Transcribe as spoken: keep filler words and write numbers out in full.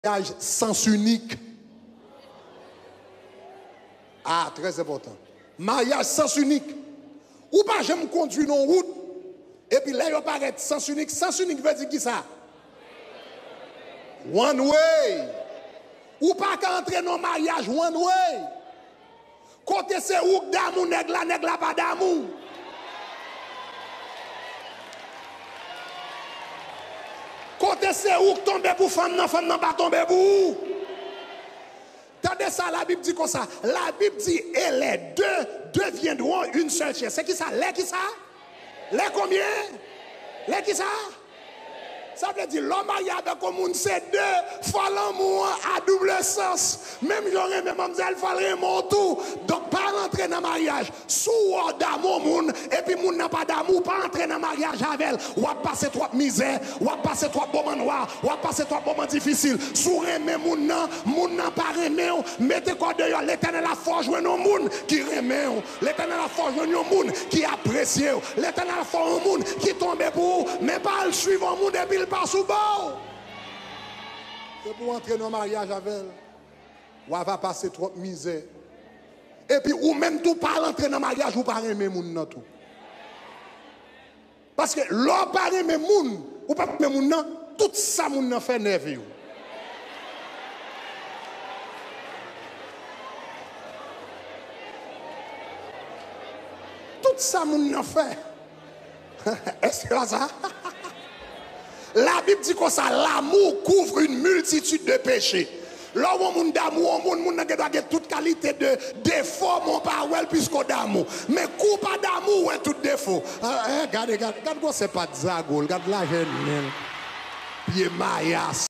mariage sens unique. Ah, très important. Mariage sens unique. Ou pas, j'aime conduire dans route. Et puis là, il paraît sens unique. Sens unique veut dire qui ça? One way. Ou pas qu'entrer dans le mariage one way. Côté c'est où d'amour, nèg la, nèg la pas d'amour. Côté c'est où tomber pour femme, non, femme, non, pas tomber pour. Tendez ça, la Bible dit comme ça. La Bible dit, et les deux deviendront une seule chair. C'est qui ça? Les qui ça? Les combien? Les qui ça? Ça veut dire l'homme avec un monde, c'est deux fois l'amour à double sens. Même j'aurais même mademoiselle, il fallait mon tout. Donc, pas rentrer dans le mariage. Sous d'amour, moun, et puis moun n'a pas d'amour, pas entrer dans le mariage avec elle. Ou à passer trop de misère, ou à passer trop de moments noirs, ou à passer trop de moments difficiles. Sous remet moun nan, moun n'a pas remet, mettez quoi dehors. L'éternel a forgé un moun qui remet. L'éternel a forgé un moun qui apprécie. L'éternel a forgé un moun qui tombe pour, mais pas le suivre un moun depuis le pas sous bord. C'est pour entrer dans le mariage avec elle. Ou elle va passer trop de misère. Et puis, ou même tout pas entrer dans le mariage, ou pas aimer moun nan tout. Parce que l'on pas aimer moun, ou pas aimer moun nan, tout ça moun nan fait nerveux. Tout ça moun nan fait. Est-ce que ça? La Bible dit comme ça, l'amour couvre une multitude de péchés. Là où on d'amour, on moun doit avoir toute qualité de défaut, mon parole, puisqu'on d'amour. Mais coup pas d'amour, ouais, tout défaut. Regardez, regardez, regardez, c'est pas de zagol, regardez la jeune, pied maillas.